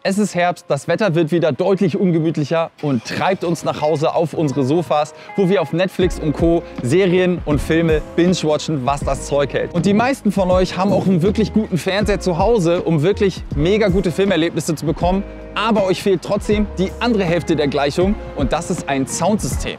Es ist Herbst, das Wetter wird wieder deutlich ungemütlicher und treibt uns nach Hause auf unsere Sofas, wo wir auf Netflix und Co. Serien und Filme binge-watchen, was das Zeug hält. Und die meisten von euch haben auch einen wirklich guten Fernseher zu Hause, um wirklich mega gute Filmerlebnisse zu bekommen. Aber euch fehlt trotzdem die andere Hälfte der Gleichung und das ist ein Soundsystem.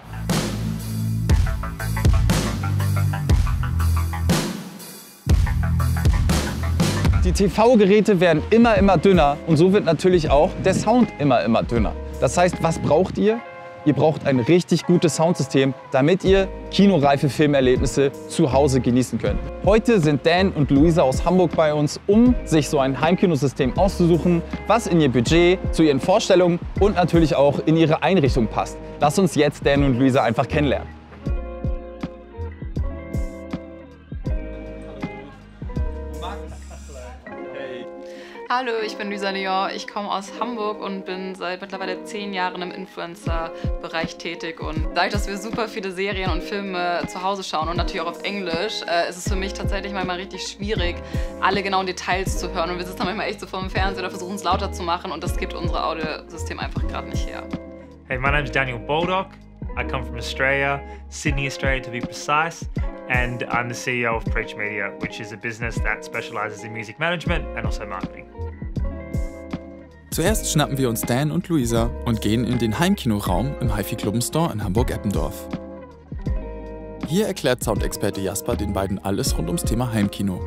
Die TV-Geräte werden immer dünner und so wird natürlich auch der Sound immer dünner. Das heißt, was braucht ihr? Ihr braucht ein richtig gutes Soundsystem, damit ihr kinoreife Filmerlebnisse zu Hause genießen könnt. Heute sind Dan und Luisa aus Hamburg bei uns, um sich so ein Heimkinosystem auszusuchen, was in ihr Budget, zu ihren Vorstellungen und natürlich auch in ihre Einrichtung passt. Lasst uns jetzt Dan und Luisa einfach kennenlernen. Hallo, ich bin Luisa Leon, ich komme aus Hamburg und bin seit mittlerweile 10 Jahren im Influencer-Bereich tätig. Und dadurch, dass wir super viele Serien und Filme zu Hause schauen und natürlich auch auf Englisch, ist es für mich tatsächlich manchmal richtig schwierig, alle genauen Details zu hören. Und wir sitzen manchmal echt so vor dem Fernseher oder versuchen es lauter zu machen und das gibt unser Audiosystem einfach gerade nicht her. Hey, my name is Daniel Baldock. I come from Australia, Sydney, Australia to be precise, and I'm the CEO of Preach Media, which is a business that specializes in music management and also marketing. Zuerst schnappen wir uns Dan und Luisa und gehen in den Heimkinoraum im HiFi Club Store in Hamburg-Eppendorf. Hier erklärt Soundexperte Jasper den beiden alles rund ums Thema Heimkino.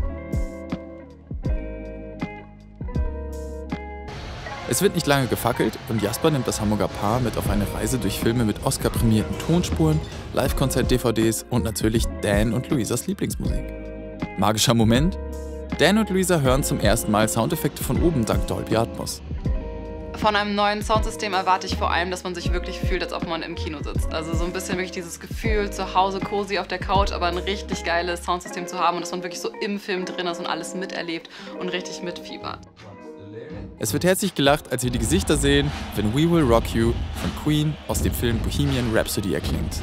Es wird nicht lange gefackelt und Jasper nimmt das Hamburger Paar mit auf eine Reise durch Filme mit Oscar-prämierten Tonspuren, Live-Konzert-DVDs und natürlich Dan und Luisas Lieblingsmusik. Magischer Moment? Dan und Luisa hören zum ersten Mal Soundeffekte von oben dank Dolby Atmos. Von einem neuen Soundsystem erwarte ich vor allem, dass man sich wirklich fühlt, als ob man im Kino sitzt. Also so ein bisschen wirklich dieses Gefühl, zu Hause cozy auf der Couch, aber ein richtig geiles Soundsystem zu haben und dass man wirklich so im Film drin ist und alles miterlebt und richtig mitfiebert. Es wird herzlich gelacht, als wir die Gesichter sehen, wenn We Will Rock You von Queen aus dem Film Bohemian Rhapsody erklingt.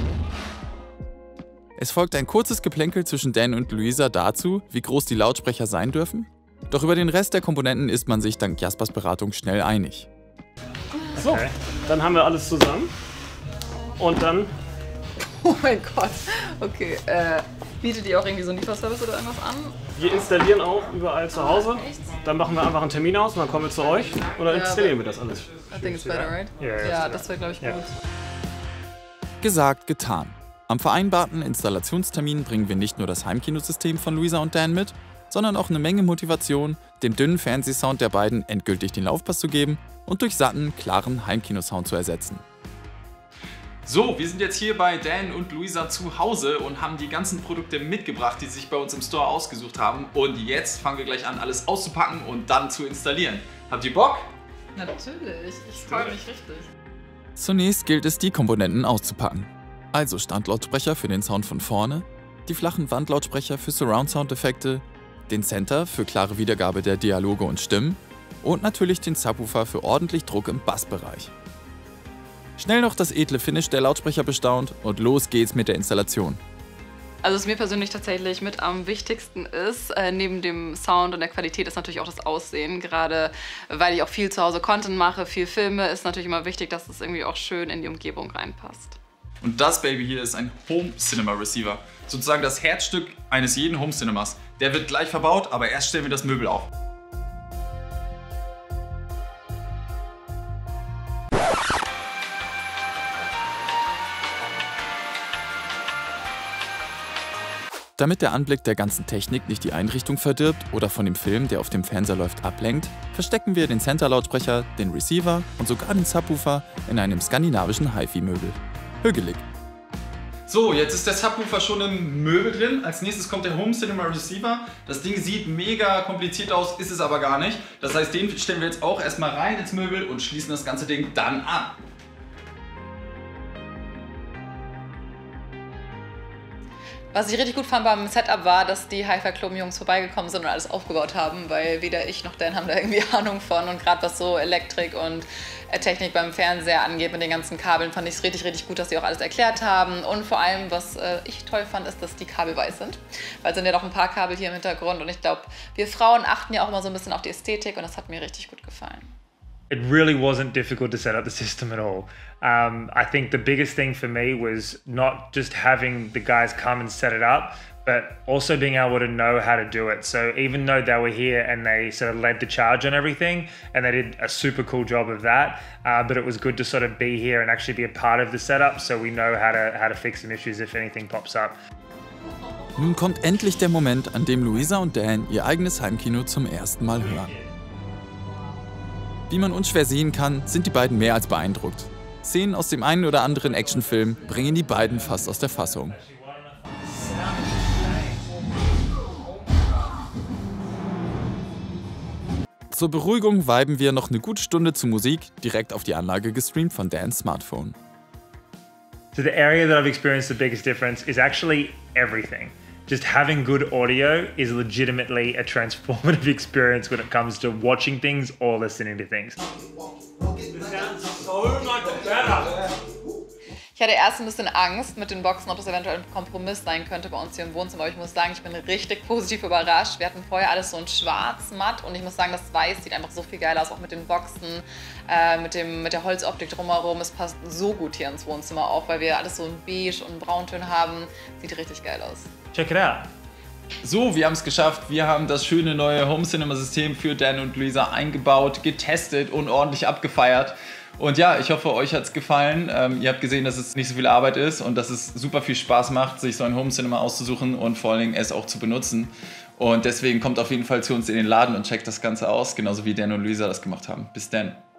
Es folgt ein kurzes Geplänkel zwischen Dan und Luisa dazu, wie groß die Lautsprecher sein dürfen. Doch über den Rest der Komponenten ist man sich dank Jaspers Beratung schnell einig. So, dann haben wir alles zusammen. Und dann... Oh mein Gott, okay. Bietet ihr auch irgendwie so einen Lieferservice oder irgendwas an? Wir installieren auch überall zu Hause. Dann machen wir einfach einen Termin aus und dann kommen wir zu euch und dann installieren wir das alles. I think it's better, right? Ja, das wäre, glaube ich, gut. Gesagt, getan. Am vereinbarten Installationstermin bringen wir nicht nur das Heimkinosystem von Luisa und Dan mit, sondern auch eine Menge Motivation, dem dünnen Fernsehsound der beiden endgültig den Laufpass zu geben und durch satten, klaren Heimkinosound zu ersetzen. So, wir sind jetzt hier bei Dan und Luisa zu Hause und haben die ganzen Produkte mitgebracht, die sie sich bei uns im Store ausgesucht haben. Und jetzt fangen wir gleich an, alles auszupacken und dann zu installieren. Habt ihr Bock? Natürlich, ich freue mich richtig. Zunächst gilt es, die Komponenten auszupacken. Also Standlautsprecher für den Sound von vorne, die flachen Wandlautsprecher für Surround-Sound-Effekte, den Center für klare Wiedergabe der Dialoge und Stimmen und natürlich den Subwoofer für ordentlich Druck im Bassbereich. Schnell noch das edle Finish der Lautsprecher bestaunt und los geht's mit der Installation. Also was mir persönlich tatsächlich mit am wichtigsten ist, neben dem Sound und der Qualität, ist natürlich auch das Aussehen. Gerade weil ich auch viel zu Hause Content mache, viel filme, ist natürlich immer wichtig, dass es irgendwie auch schön in die Umgebung reinpasst. Und das Baby hier ist ein Home Cinema Receiver. Sozusagen das Herzstück eines jeden Home Cinemas. Der wird gleich verbaut, aber erst stellen wir das Möbel auf. Damit der Anblick der ganzen Technik nicht die Einrichtung verdirbt oder von dem Film, der auf dem Fernseher läuft, ablenkt, verstecken wir den Center-Lautsprecher, den Receiver und sogar den Subwoofer in einem skandinavischen HiFi-Möbel. Hügelig. So, jetzt ist der Subwoofer schon im Möbel drin. Als nächstes kommt der Home Cinema Receiver. Das Ding sieht mega kompliziert aus, ist es aber gar nicht. Das heißt, den stellen wir jetzt auch erstmal rein ins Möbel und schließen das ganze Ding dann an. Was ich richtig gut fand beim Setup war, dass die HiFi Club Jungs vorbeigekommen sind und alles aufgebaut haben, weil weder ich noch Dan haben da irgendwie Ahnung von und gerade was so Elektrik und Technik beim Fernseher angeht mit den ganzen Kabeln, fand ich es richtig gut, dass sie auch alles erklärt haben und vor allem, was ich toll fand, ist, dass die Kabel weiß sind, weil es sind ja doch ein paar Kabel hier im Hintergrund und ich glaube, wir Frauen achten ja auch immer so ein bisschen auf die Ästhetik und das hat mir richtig gut gefallen. It really wasn't difficult to set up the system at all. I think the biggest thing for me was not just having the guys come and set it up, but also being able to know how to do it. So even though they were here and they sort of led the charge on everything, and they did a super cool job of that, but it was good to sort of be here and actually be a part of the setup, so we know how to fix some issues if anything pops up. Nun kommt endlich der Moment, an dem Louisa und Dan ihr eigenes Heimkino zum ersten Mal hören. Wie man unschwer sehen kann, sind die beiden mehr als beeindruckt. Szenen aus dem einen oder anderen Actionfilm bringen die beiden fast aus der Fassung. Zur Beruhigung viben wir noch eine gute Stunde zu Musik, direkt auf die Anlage gestreamt von Dans Smartphone. So the area that I've experienced the biggest difference is actually everything. Just having good audio is legitimately a transformative experience when it comes to watching things or listening to things. Ich hatte erst ein bisschen Angst mit den Boxen, ob das eventuell ein Kompromiss sein könnte bei uns hier im Wohnzimmer. Aber ich muss sagen, ich bin richtig positiv überrascht. Wir hatten vorher alles so in schwarz, matt und ich muss sagen, das Weiß sieht einfach so viel geiler aus, auch mit den Boxen, mit der Holzoptik drumherum. Es passt so gut hier ins Wohnzimmer auch, weil wir alles so in Beige und Brauntönen haben. Sieht richtig geil aus. Check it out. So, wir haben es geschafft. Wir haben das schöne neue Home Cinema System für Dan und Louisa eingebaut, getestet und ordentlich abgefeiert. Und ja, ich hoffe, euch hat es gefallen. Ihr habt gesehen, dass es nicht so viel Arbeit ist und dass es super viel Spaß macht, sich so ein Home Cinema auszusuchen und vor allen Dingen es auch zu benutzen. Und deswegen kommt auf jeden Fall zu uns in den Laden und checkt das Ganze aus, genauso wie Dan und Louisa das gemacht haben. Bis dann.